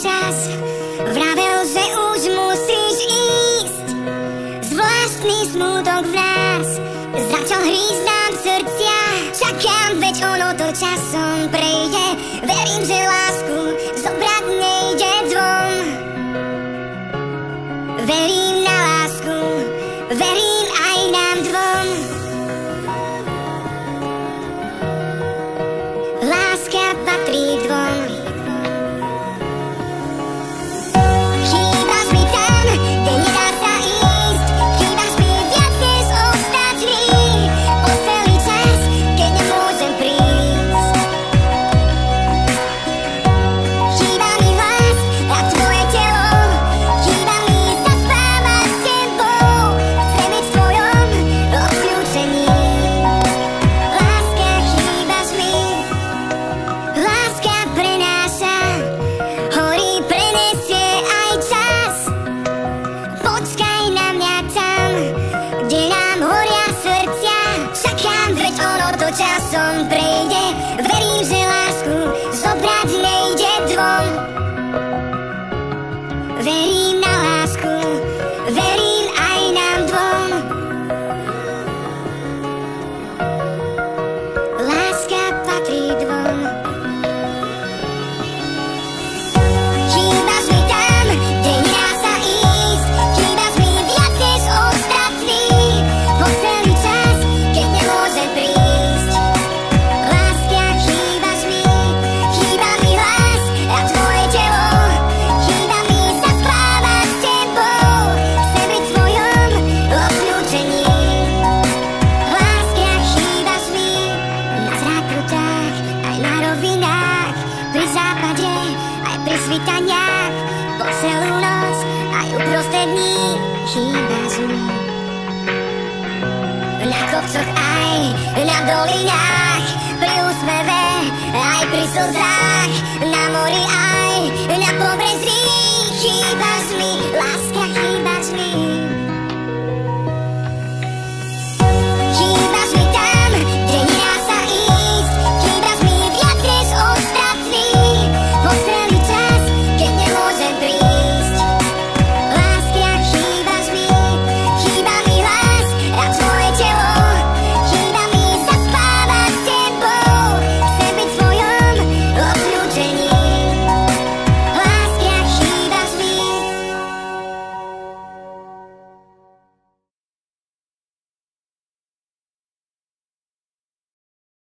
čas vravel, že už musíš ísť. Zvláštny smutok v nás začal hrísť nám srdcia. Čakám, veď ono to časom prejde. Verím, že lásku zobrať nejde dvom. Verím na lásku, verím aj nám dvom. Láska patrí dvom. Chýbaš mi tam, kde nedá sa ísť. Chýbaš mi viac než ostatní. Po celý čas, keď nemôžem prísť. Chýba mi hlas a tvoje telo. Chýba mi zaspávať s tebou. Chcem byť v tvojom obklúčení. Láska, chýbaš mi. Láska prenáša, horí, prenesie aj čas. Počkaj na mňa tam, kde nám horia srdcia. Čakám, veď ono to časom prejde. Verím, že lásku zobrať nejde dvom. Verím na lásku, verím aj nám dvom. Láska patrí dvom. Chýbaš mi tam, kde nedá sa ísť. Chýbaš mi viac než ostatní. Po celý čas, keď nemôžem prísť. Láska, chýbaš mi. Chýba mi hlas a tvoje telo. Chýba mi zaspávať s tebou. Chcem byť v tvojom obklúčení. Láska, chýbaš mi. Na zrákrutách, aj na rovinách. Pri západe, aj pri svitaniach. Po celú noc, aj uprostred dní. Chýbaš mi. Na kopcoch aj na dolinách. Pri úsmeve, aj pri slzách. Na mori aj na pobreží. Chýbaš mi, láska, chýbaš mi.